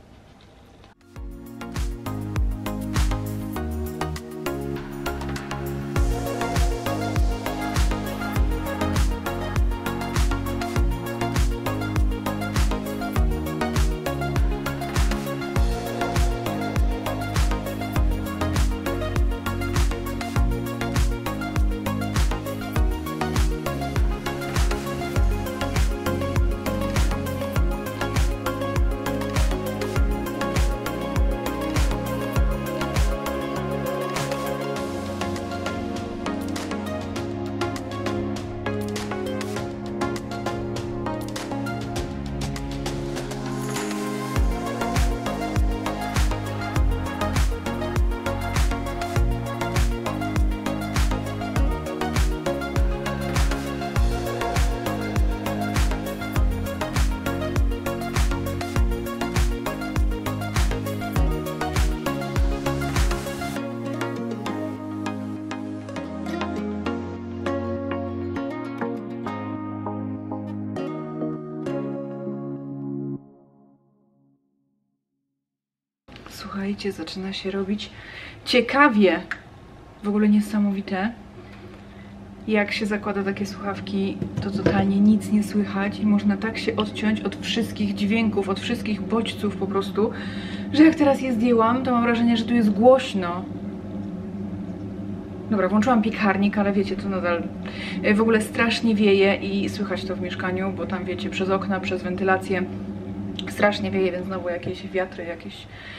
Słuchajcie, zaczyna się robić ciekawie. W ogóle niesamowite. Jak się zakłada takie słuchawki, to totalnie nic nie słychać i można tak się odciąć od wszystkich dźwięków, od wszystkich bodźców po prostu, że jak teraz je zdjęłam, to mam wrażenie, że tu jest głośno. Dobra, włączyłam piekarnik, ale wiecie, to nadal w ogóle strasznie wieje i słychać to w mieszkaniu, bo tam wiecie, przez okna, przez wentylację strasznie wieje, więc znowu jakieś wiatry, jakieś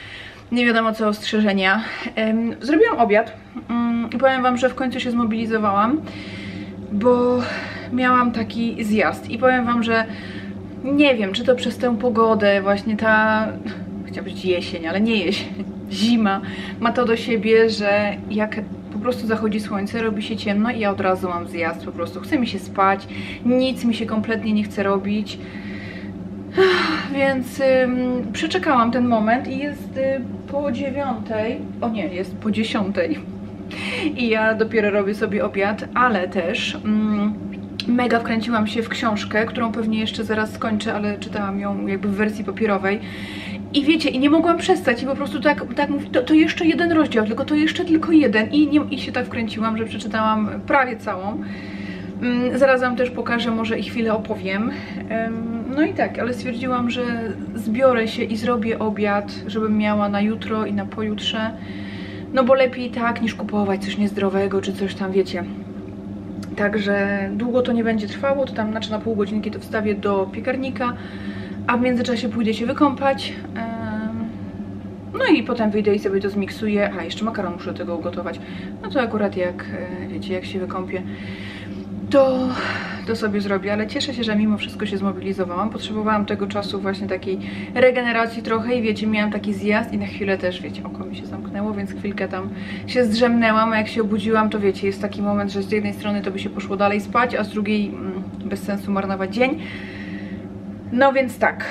nie wiadomo co ostrzeżenia. Zrobiłam obiad i powiem wam, że w końcu się zmobilizowałam, bo miałam taki zjazd i powiem wam, że nie wiem, czy to przez tę pogodę, właśnie ta, chciała być jesień, ale nie jesień, zima ma to do siebie, że jak po prostu zachodzi słońce, robi się ciemno i ja od razu mam zjazd, po prostu chce mi się spać, nic mi się kompletnie nie chce robić. Więc przeczekałam ten moment i jest po 9, o nie, jest po 10 i ja dopiero robię sobie obiad, ale też mega wkręciłam się w książkę, którą pewnie jeszcze zaraz skończę, ale czytałam ją jakby w wersji papierowej i wiecie, i nie mogłam przestać i po prostu tak mówię, to jeszcze jeden rozdział, to jeszcze tylko jeden i się tak wkręciłam, że przeczytałam prawie całą. Zaraz wam też pokażę, może i chwilę opowiem. No i tak, ale stwierdziłam, że zbiorę się i zrobię obiad, żebym miała na jutro i na pojutrze. No bo lepiej tak, niż kupować coś niezdrowego, czy coś tam, wiecie. Także długo to nie będzie trwało, to tam znaczy na pół godzinki to wstawię do piekarnika, a w międzyczasie pójdę się wykąpać. No i potem wyjdę i sobie to zmiksuję. A, jeszcze makaron muszę do tego ugotować. No to akurat jak, wiecie, jak się wykąpię, to sobie zrobię, ale cieszę się, że mimo wszystko się zmobilizowałam. Potrzebowałam tego czasu właśnie takiej regeneracji trochę i wiecie, miałam taki zjazd i na chwilę też, wiecie, oko mi się zamknęło, więc chwilkę tam się zdrzemnęłam, a jak się obudziłam, to wiecie, jest taki moment, że z jednej strony to by się poszło dalej spać, a z drugiej bez sensu marnować dzień. No więc tak.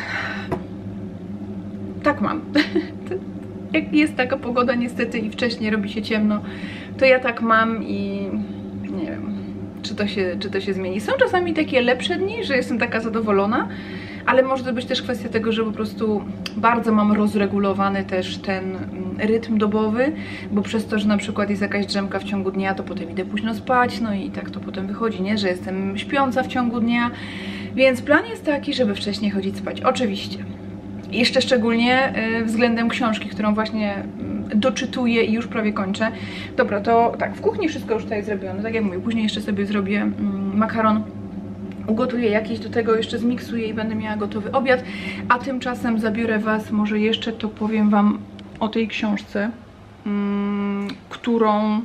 Tak mam. Jak jest taka pogoda niestety i wcześniej robi się ciemno, to ja tak mam i nie wiem, czy to się zmieni. Są czasami takie lepsze dni, że jestem taka zadowolona, ale może to być też kwestia tego, że po prostu bardzo mam rozregulowany też ten rytm dobowy, bo przez to, że na przykład jest jakaś drzemka w ciągu dnia, to potem idę późno spać, no i tak to potem wychodzi, nie? Że jestem śpiąca w ciągu dnia, więc plan jest taki, żeby wcześniej chodzić spać, oczywiście. Jeszcze szczególnie względem książki, którą właśnie doczytuję i już prawie kończę. Dobra, to tak, w kuchni wszystko już tutaj zrobione, tak jak mówię, później jeszcze sobie zrobię makaron, ugotuję jakiś, do tego jeszcze zmiksuję i będę miała gotowy obiad, a tymczasem zabiorę was, może jeszcze to powiem wam o tej książce, którą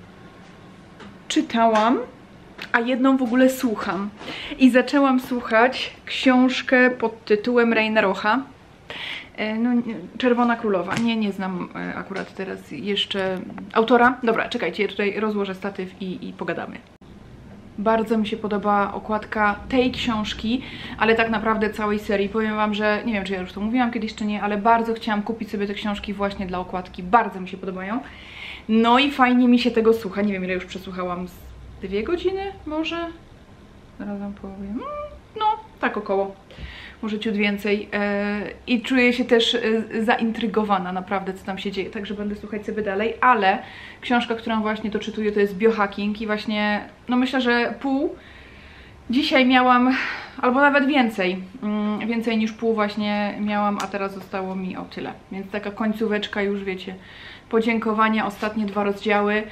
czytałam, a jedną w ogóle słucham. I zaczęłam słuchać książkę pod tytułem Reina Rocha. No, Czerwona Królowa. Nie znam akurat teraz jeszcze autora. Dobra, czekajcie, ja tutaj rozłożę statyw i pogadamy. Bardzo mi się podoba okładka tej książki, ale tak naprawdę całej serii. Powiem wam, że nie wiem, czy ja już to mówiłam kiedyś, czy nie, ale bardzo chciałam kupić sobie te książki właśnie dla okładki. Bardzo mi się podobają. No i fajnie mi się tego słucha. Nie wiem, ile już przesłuchałam. 2 godziny może? Zaraz wam powiem. No, tak około. Może ciut więcej. I czuję się też zaintrygowana naprawdę, co tam się dzieje. Także będę słuchać sobie dalej. Ale książka, którą właśnie doczytuję, to jest Biohacking. I właśnie, no myślę, że pół dzisiaj miałam, albo nawet więcej. Więcej niż pół właśnie miałam, a teraz zostało mi o tyle. Więc taka końcóweczka już, wiecie, podziękowania, ostatnie 2 rozdziały.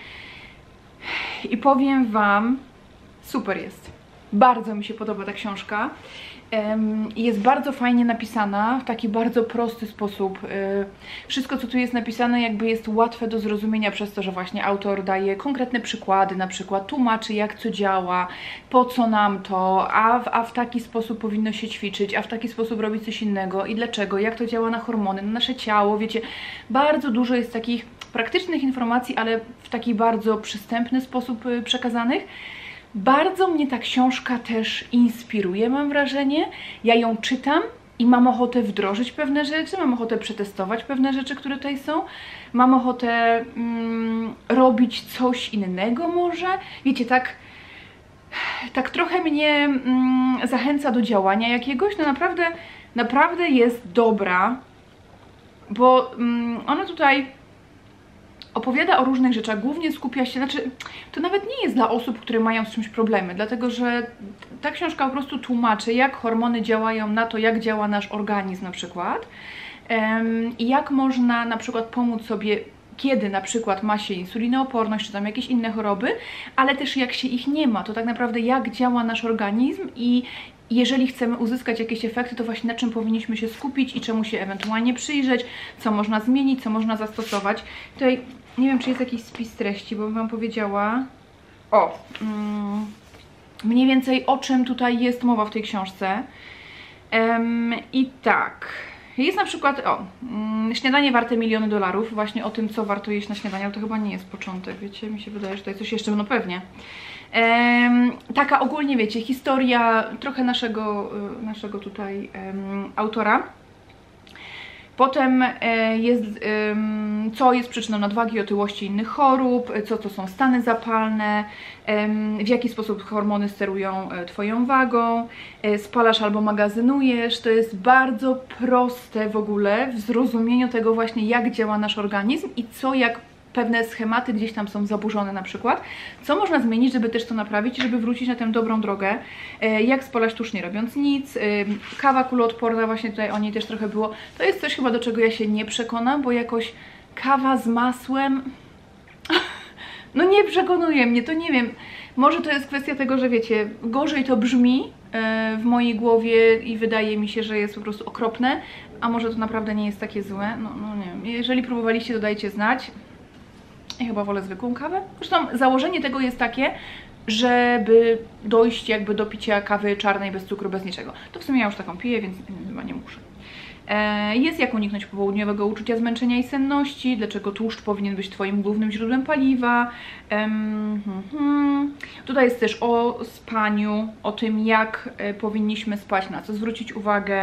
I powiem wam, super jest. Bardzo mi się podoba ta książka. Jest bardzo fajnie napisana, w taki bardzo prosty sposób. Wszystko, co tu jest napisane, jakby jest łatwe do zrozumienia przez to, że właśnie autor daje konkretne przykłady, na przykład tłumaczy, jak co działa, po co nam to, a w taki sposób powinno się ćwiczyć, a w taki sposób robić coś innego i dlaczego, jak to działa na hormony, na nasze ciało, wiecie. Bardzo dużo jest takich praktycznych informacji, ale w taki bardzo przystępny sposób przekazanych. Bardzo mnie ta książka też inspiruje, mam wrażenie. Ja ją czytam i mam ochotę wdrożyć pewne rzeczy, mam ochotę przetestować pewne rzeczy, które tutaj są. Mam ochotę robić coś innego może. Wiecie, tak trochę mnie zachęca do działania jakiegoś. No naprawdę jest dobra, bo ona tutaj opowiada o różnych rzeczach, głównie skupia się, znaczy to nawet nie jest dla osób, które mają z czymś problemy, dlatego że ta książka po prostu tłumaczy, jak hormony działają na to, jak działa nasz organizm na przykład i jak można na przykład pomóc sobie, kiedy na przykład ma się insulinooporność, czy tam jakieś inne choroby, ale też jak się ich nie ma, to tak naprawdę jak działa nasz organizm i jeżeli chcemy uzyskać jakieś efekty, to właśnie na czym powinniśmy się skupić i czemu się ewentualnie przyjrzeć, co można zmienić, co można zastosować. Tutaj nie wiem, czy jest jakiś spis treści, bo bym Wam powiedziała mniej więcej o czym tutaj jest mowa w tej książce. I tak, jest na przykład śniadanie warte miliony dolarów, właśnie o tym, co warto jeść na śniadanie, ale to chyba nie jest początek, wiecie, mi się wydaje, że tutaj coś jeszcze, no pewnie. Taka ogólnie, wiecie, historia trochę naszego tutaj autora. Potem jest, co jest przyczyną nadwagi, otyłości i innych chorób, co to są stany zapalne, w jaki sposób hormony sterują Twoją wagą, spalasz albo magazynujesz. To jest bardzo proste w ogóle w zrozumieniu tego właśnie, jak działa nasz organizm i co, jak pewne schematy gdzieś tam są zaburzone na przykład, co można zmienić, żeby też to naprawić, żeby wrócić na tę dobrą drogę, jak spalać tłuszcz nie robiąc nic, kawa kuloodporna, właśnie tutaj o niej też trochę było, to jest coś chyba, do czego ja się nie przekonam, bo jakoś kawa z masłem, no nie przekonuje mnie, to nie wiem, może to jest kwestia tego, że wiecie, gorzej to brzmi w mojej głowie i wydaje mi się, że jest po prostu okropne, a może to naprawdę nie jest takie złe, no nie wiem, jeżeli próbowaliście, to dajcie znać. Ja chyba wolę zwykłą kawę. Zresztą założenie tego jest takie, żeby dojść jakby do picia kawy czarnej bez cukru, bez niczego. To w sumie ja już taką piję, więc chyba nie muszę. Jest jak uniknąć popołudniowego uczucia zmęczenia i senności, dlaczego tłuszcz powinien być Twoim głównym źródłem paliwa. Tutaj jest też o spaniu, o tym, jak powinniśmy spać, na co zwrócić uwagę,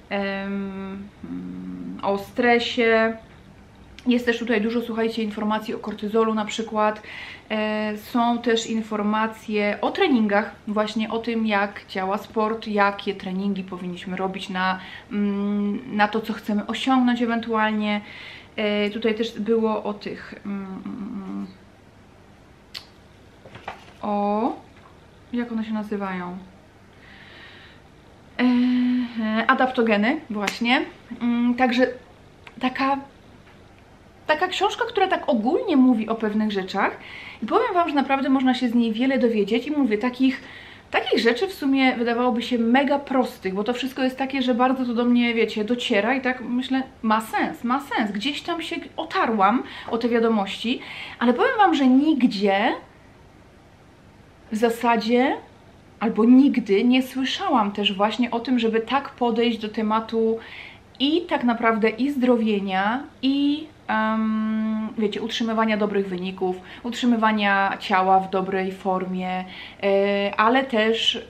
o stresie. Jest też tutaj dużo, słuchajcie, informacji o kortyzolu na przykład. Są też informacje o treningach, właśnie o tym, jak działa sport, jakie treningi powinniśmy robić na to, co chcemy osiągnąć ewentualnie. Tutaj też było o tych... jak one się nazywają? Adaptogeny, właśnie. Także taka książka, która tak ogólnie mówi o pewnych rzeczach i powiem Wam, że naprawdę można się z niej wiele dowiedzieć i mówię, takich rzeczy w sumie wydawałoby się mega prostych, bo to wszystko jest takie, że bardzo to do mnie, wiecie, dociera i tak myślę, ma sens, gdzieś tam się otarłam o te wiadomości, ale powiem Wam, że nigdzie w zasadzie albo nigdy nie słyszałam też właśnie o tym, żeby tak podejść do tematu i tak naprawdę i zdrowienia, i wiecie, utrzymywania dobrych wyników, utrzymywania ciała w dobrej formie, ale też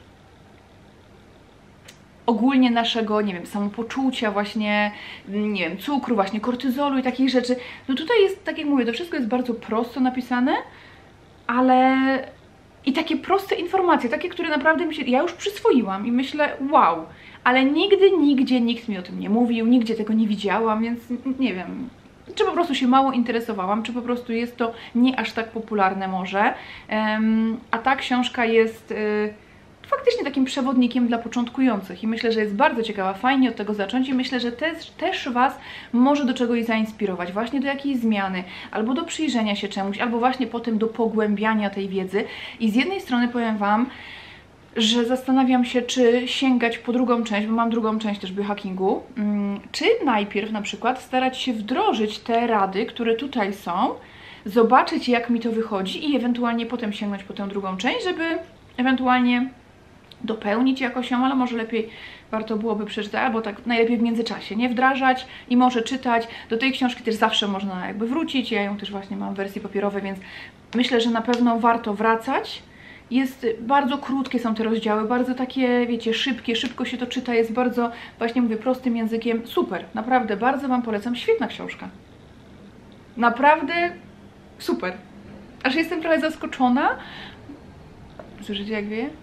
ogólnie naszego, nie wiem, samopoczucia, właśnie, nie wiem, cukru, właśnie kortyzolu i takich rzeczy. No tutaj jest, tak jak mówię, to wszystko jest bardzo prosto napisane, ale i takie proste informacje, takie, które naprawdę ja już przyswoiłam i myślę, wow, ale nigdy, nigdzie nikt mi o tym nie mówił, nigdzie tego nie widziałam, więc nie wiem, czy po prostu się mało interesowałam, czy po prostu jest to nie aż tak popularne może, a ta książka jest faktycznie takim przewodnikiem dla początkujących i myślę, że jest bardzo ciekawa, fajnie od tego zacząć i myślę, że też Was może do czegoś zainspirować, właśnie do jakiejś zmiany, albo do przyjrzenia się czemuś, albo właśnie potem do pogłębiania tej wiedzy i z jednej strony powiem Wam, że zastanawiam się, czy sięgać po drugą część, bo mam drugą część też biohackingu, czy najpierw na przykład starać się wdrożyć te rady, które tutaj są, zobaczyć, jak mi to wychodzi i ewentualnie potem sięgnąć po tę drugą część, żeby ewentualnie dopełnić jakoś ją, ale może lepiej warto byłoby przeczytać, albo tak najlepiej w międzyczasie, nie wdrażać i może czytać. Do tej książki też zawsze można jakby wrócić, ja ją też właśnie mam w wersji papierowej, więc myślę, że na pewno warto wracać. Jest bardzo krótkie są te rozdziały, bardzo takie, wiecie, szybkie, szybko się to czyta, jest bardzo, właśnie mówię, prostym językiem. Super, naprawdę, bardzo Wam polecam, świetna książka. Naprawdę super. Aż jestem trochę zaskoczona. Słyszycie, jak wieje?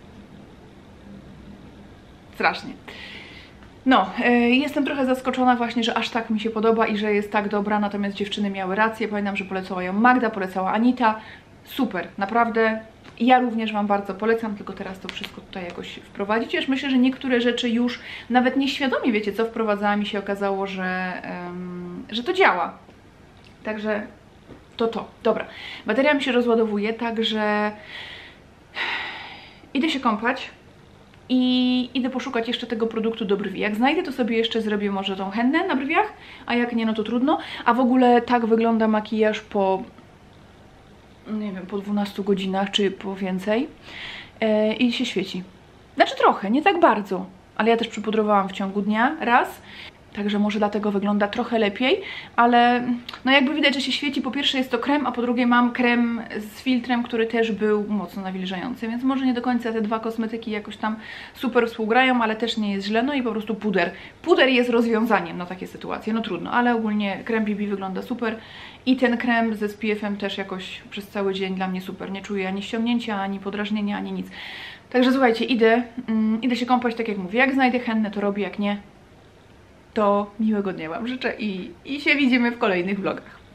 Strasznie. No, jestem trochę zaskoczona właśnie, że aż tak mi się podoba i że jest tak dobra, natomiast dziewczyny miały rację. Pamiętam, że polecała ją Magda, polecała Anita. Super, naprawdę. Ja również Wam bardzo polecam, tylko teraz to wszystko tutaj jakoś wprowadzić. Już myślę, że niektóre rzeczy już nawet nieświadomie, wiecie co, wprowadzałam i się okazało, że to działa. Także to. Dobra, bateria mi się rozładowuje, także idę się kąpać. i idę poszukać jeszcze tego produktu do brwi. Jak znajdę, to sobie jeszcze zrobię może tą hennę na brwiach, a jak nie, no to trudno. A w ogóle tak wygląda makijaż po, nie wiem, po 12 godzinach, czy po więcej. I się świeci. Znaczy trochę, nie tak bardzo, ale ja też przypudrowałam w ciągu dnia raz. Także może dlatego wygląda trochę lepiej, ale no jakby widać, że się świeci. Po pierwsze jest to krem, a po drugie mam krem z filtrem, który też był mocno nawilżający, więc może nie do końca te dwa kosmetyki jakoś tam super współgrają, ale też nie jest źle. No i po prostu puder. Puder jest rozwiązaniem na takie sytuacje, no trudno, ale ogólnie krem BB wygląda super i ten krem ze SPF-em też jakoś przez cały dzień dla mnie super. Nie czuję ani ściągnięcia, ani podrażnienia, ani nic. Także słuchajcie, idę się kąpać, tak jak mówię. Jak znajdę hennę, to robię, jak nie, to miłego dnia Wam życzę i się widzimy w kolejnych vlogach.